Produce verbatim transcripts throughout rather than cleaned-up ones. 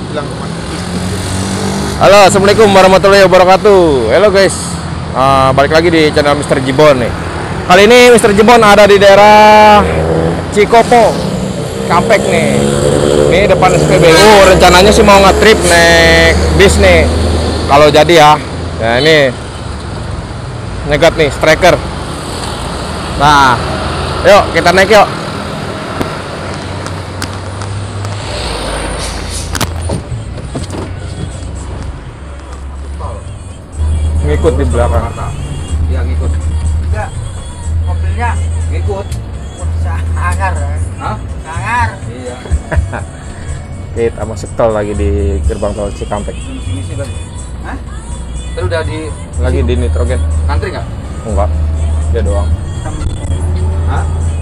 bilang kemana. Halo, assalamualaikum warahmatullahi wabarakatuh. Halo guys, uh, balik lagi di channel Mister Jibon nih. Kali ini Mister Jibon ada di daerah Cikopo, Cikampek nih. Ini depan S P B U. Rencananya sih mau nge-trip naik bis nih. Kalau jadi ya. Nah ini nyegat nih striker. Nah, yuk kita naik yuk. Ngikut di belakang. Iya ngikut. Enggak, mobilnya Ngikut. sangar, Hah? sangar. Iya. Kita masuk tol lagi di gerbang tol Cikampek. Sini sih berarti. Hah? Tadi udah di Lagi di nitrogen. Ngantri nggak? Enggak, dia doang. Hah?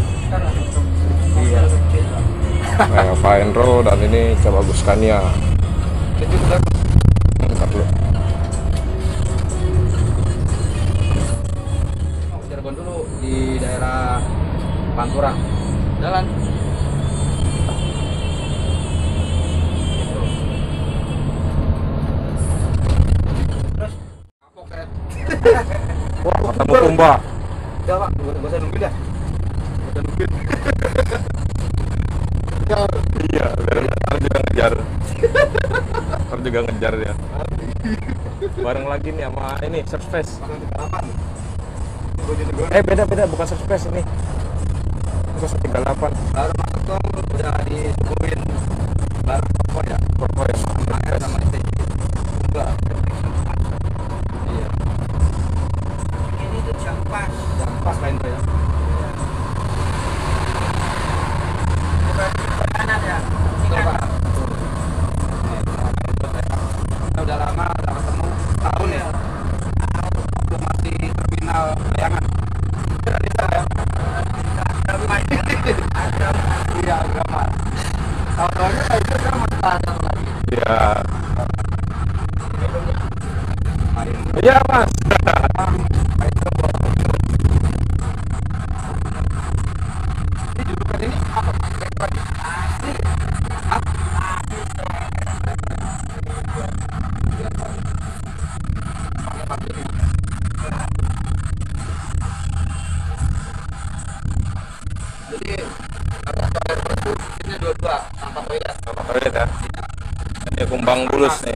Iya. Kayak Pak Endro dan ini coba Guskania. Itu udah Bentar dulu. mau Cirebon dulu di daerah Pantura. Jalan. Terus Kapok kan? Wah, ketemu Kumba. Udah pak, gak usah nungguin dah. Gak usah nungguin. Iya, ntar juga ngejar. Ntar juga ngejar ya. Bareng lagi nih sama ini Surface. Pasang tiga puluh delapan. Bojonegoro. Eh beda beda bukan Surface ini. Surface tiga puluh delapan. Baru masuk tol udah disuguhin baru apa ya? Purple ya. Air sama S T J. Enggak. Iya. ini tuh jam pas. Yang pas lain tuh ya. Berarti ke kanan ya. Ini Betul kan pak. Betul. Kita udah lama udah ketemu tahun ya. Waktu masih terminal Bayangan. Dari sana ya. Iya agama. Tahun-tahunnya kayak itu kan masih tahan lagi. Iya. Main Iya mas. main coba. Ini judukan ini apa? Asli. Jadi ini dua-dua tanpa toilet. Apa toilet ya? Ini kumbang bulus nih.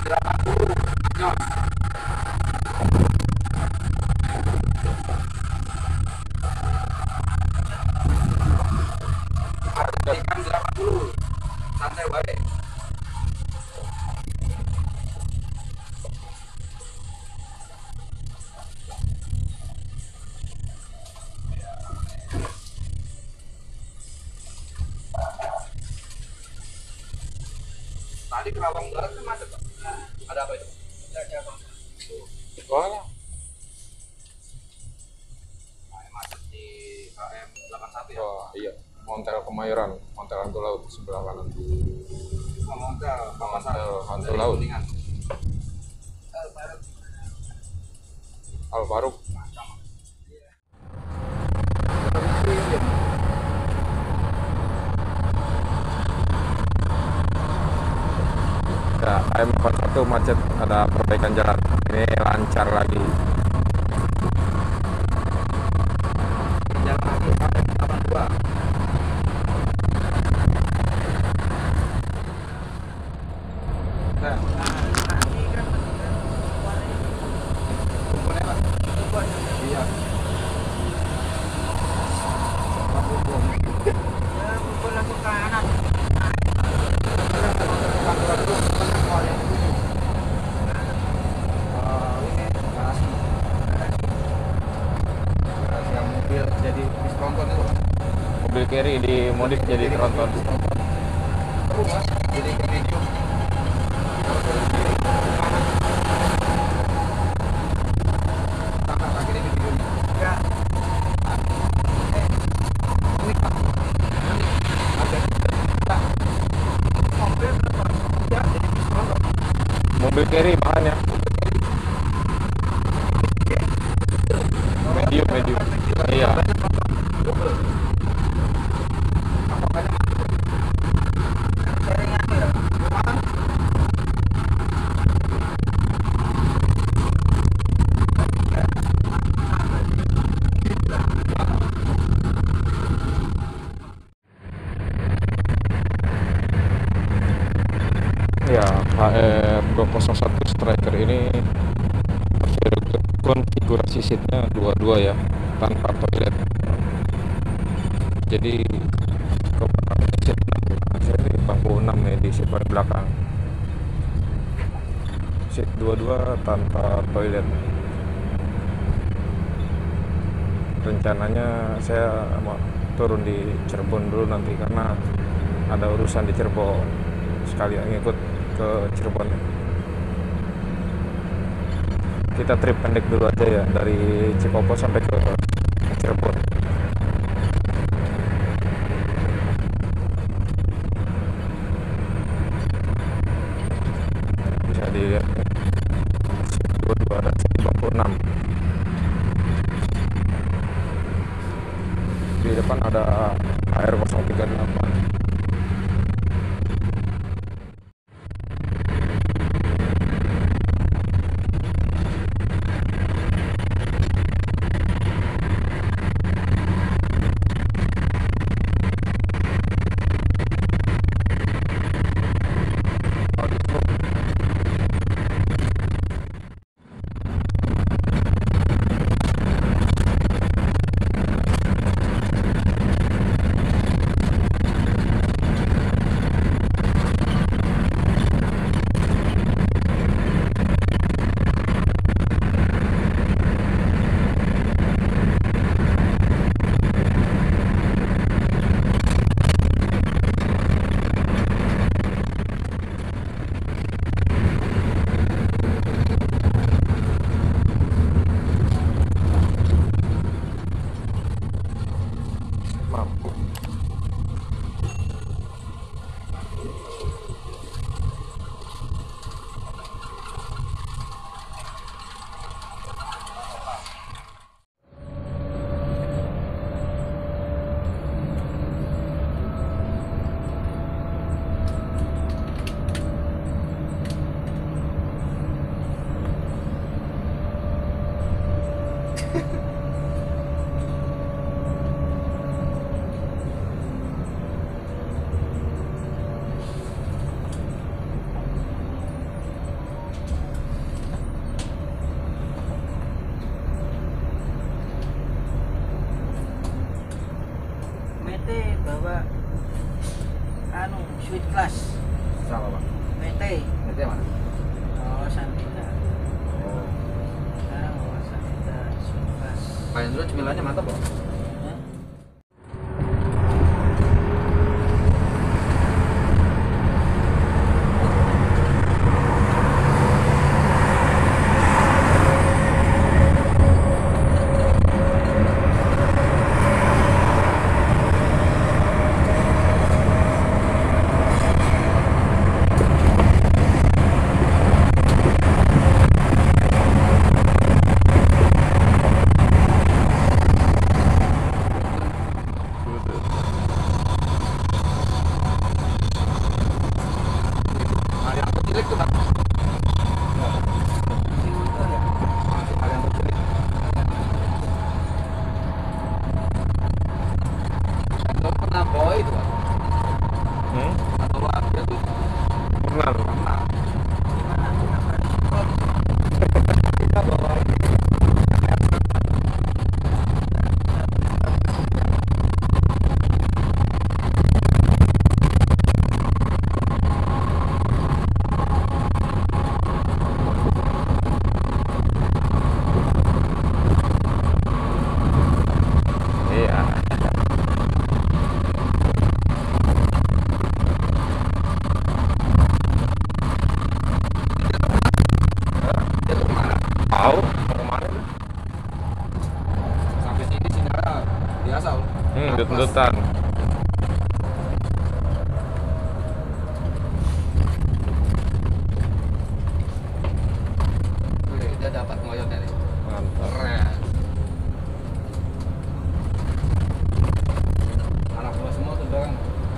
delapan puluh. Nyon. Harga ikan delapan puluh. Santai baik. Tadi Kerawang Barat kan macet, Pak. Ada apa itu? Ada apa? Wah, Nah, macet di K M delapan puluh satu ya. wah iya. Montel Kemayoran, Montel Hantu Laut sebelah kanan. Oh, Montel, Papasan. Montel Hantu Dari Laut. Kuningan. Al Faruq. Nah, sama. Ya, K M empat puluh satu macet, ada perbaikan jalan. Ini lancar lagi. Jalan lagi K M delapan puluh dua. Nah, Ini kan warnanya kumpulnya, Pak. berubah. Iya. Pak Kumpul. Ya, berubah langsung ke kanan. Pantura dulu, tenang soalnya. Oh, ini garasi. Garasi yang mobil jadi bis tronton itu. Mobil carry dimodif jadi tronton. Terus Mas, jadi ke medium. Sama lagi di medium. Ya, Ini Pak. Nanti ada. Nah, mobil berapa? ya, jadi bis tronton. Mobil carry bahannya medium, medium. Iya. Sharing apa ya? Ya, H R dua nol satu Striker ini konfigurasi seatnya dua dua ya, tanpa toilet. Jadi kebenaran seat enam, saya di bangku enam ya, di seat paling belakang. Seat dua dua tanpa toilet. Rencananya saya mau turun di Cirebon dulu nanti karena ada urusan di Cirebon, sekalian ngikut ke Cirebon. Kita trip pendek dulu aja ya, dari Cikopo sampai ke Cirebon. Bisa dilihat seat dua dua dan seat lima puluh enam. Di depan ada H R nol tiga delapan. Sweet Class Sama Bang. P T. Nanti mana? Oh, Santika. Oh. Sekarang bawa Santika Sweet Class. Kayak dulu cemilannya mantap Bang. Hah? Ada yang kecil tuh Bang. Si motor ya? Masih ada yang kecil. Kan lo pernah bawa itu Bang. Hmm? Atau bawa dia tuh Pernah. pernah. Gimana? Kenapa disemprot? Kita bawa ini. Iya. Dia tuh kemana? Tahu mau kemana? Sampai sini Sinara biasa loh. Hmm, dut-dutan. Wih, dia dapat ngoyotnya nih. Mantap. Keren. Anak buah semua tuh doang.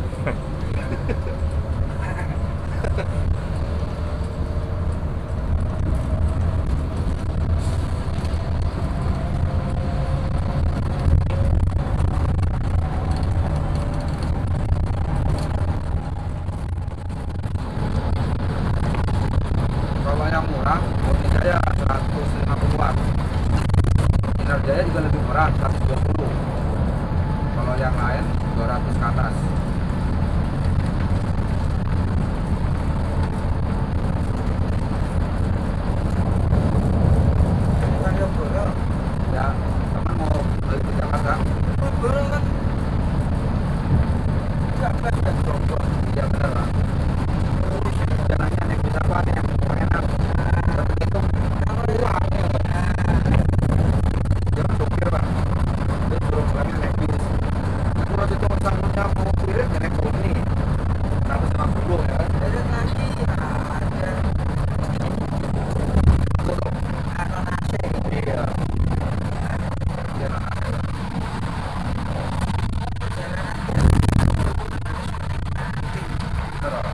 Kalau yang murah, Bodi Jaya seratus lima puluhan. Sinar Jaya juga lebih murah, seratus dua puluh. Kalau yang lain dua ratus ke atas. Bukan ke Boro. Ya, teman mau balik ke Jakarta, Oh, Boro kan nggak pas dan Bogor. ya bener lah. Jalannya naik bis apa nih yang paling enak? Terhitung uang. Jangan sopir Pak. Dia suruh pulangnya naik bis. Aku waktu itu pesannya mau kirim ya naik Omni. seratus lima puluh ya kan? Ada lagi ada Aku dong. Aron Asik. Iya. Iya lah. Bener lah.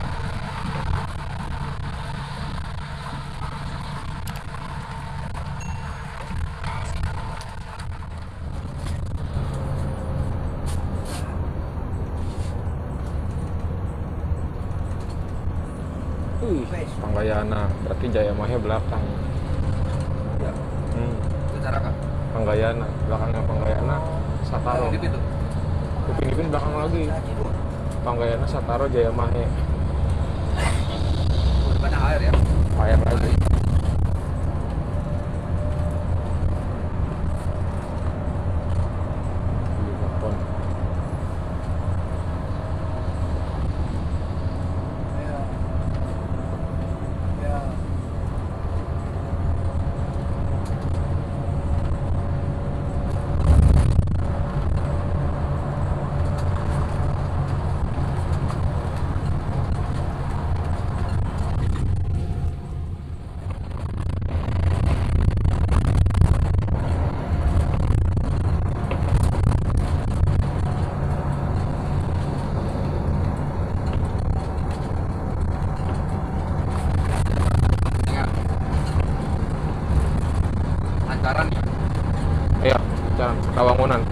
Wih, Panggayana. Berarti Jaya Mahya belakang. Ya. Hmm. Itu cara Kak. Panggayana, belakangnya Panggayana Sataro. Ini pintu. Upin Ipin belakang lagi. Lagi dua. Panggayana Sataro Jaya Mahya. Oh, depannya air ya. Air lagi. Beli telepon. Ya. Ya. Ingat. Lancaran ya. Iya, jalan Tawangunan.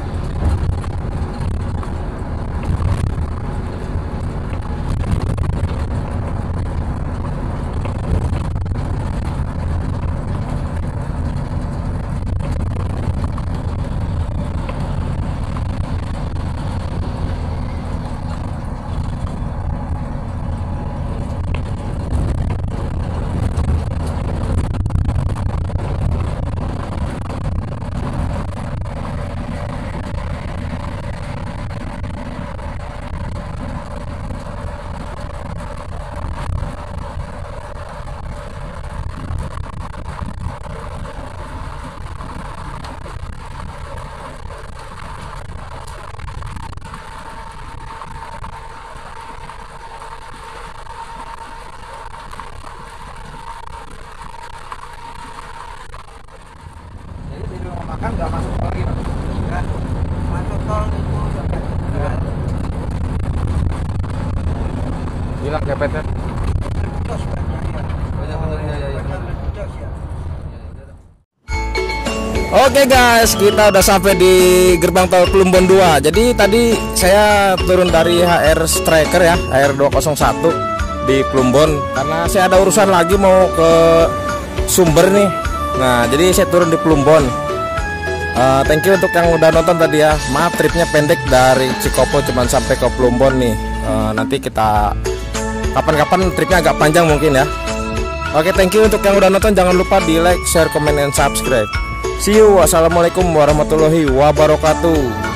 Hilang kepetnya. Jos banyak ya. Oh iya bener ya ya ya. Jos ya. Oke guys, kita udah sampai di gerbang tol Plumbon dua. Jadi tadi saya turun dari H R Striker ya, H R dua nol satu di Plumbon karena saya ada urusan lagi mau ke Sumber nih. Nah, jadi saya turun di Plumbon. Uh, thank you untuk yang udah nonton tadi ya. Maaf tripnya pendek dari Cikopo cuman sampai ke Plumbon nih. Uh, nanti kita kapan-kapan tripnya agak panjang mungkin ya. Oke, thank you untuk yang udah nonton. Jangan lupa di like, share, comment, and subscribe. See you. Wassalamualaikum warahmatullahi wabarakatuh.